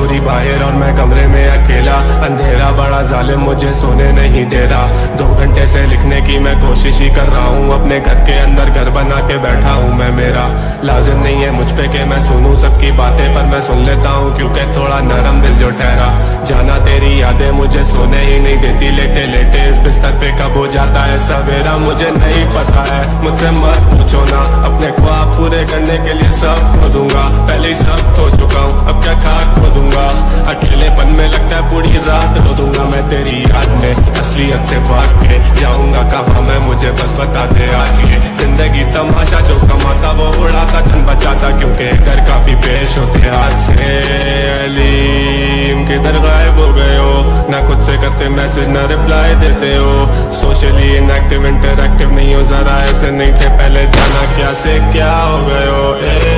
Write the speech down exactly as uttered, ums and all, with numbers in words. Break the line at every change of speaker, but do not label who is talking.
पूरी बाहर और मैं कमरे में अकेला, अंधेरा बड़ा जालिम मुझे सोने नहीं दे रहा। दो घंटे से लिखने की मैं कोशिश ही कर रहा हूँ, अपने घर के अंदर घर बना के बैठा हूँ मैं। मेरा लाजिम नहीं है मुझ पे कि मैं सुनूं सबकी बातें, पर मैं सुन लेता हूँ क्योंकि थोड़ा नरम दिल जो ठहरा। जाना तेरी यादें मुझे सोने ही नहीं देती, लेटे लेटे इस बिस्तर पे कब हो जाता है सवेरा मुझे नहीं पता है। मुझसे मत पूछो ना, अपने ख्वाब पूरे करने के लिए सब खो दूंगा। पहले ही सब खो चुका हूँ, अब क्या खाक खो दूंगा। अकेलेपन में लगता है पूरी रात रो दूंगा मैं तेरी याद में, असलियत से भाग के जाऊंगा कहाँ मैं, मुझे बस बता दे आज ये जिंदगी तमाशा, जो कमाता वो उड़ाता धन बचाता, क्योंकि घर काफी पेश होते हाथ से। अलीम किधर गायब हो गए हो, ना खुद से करते मैसेज ना रिप्लाई देते हो। सोशली इनएक्टिव इंटरएक्टिव नहीं हो, जरा ऐसे नहीं थे पहले, जाना क्या से क्या हो गए हो। ए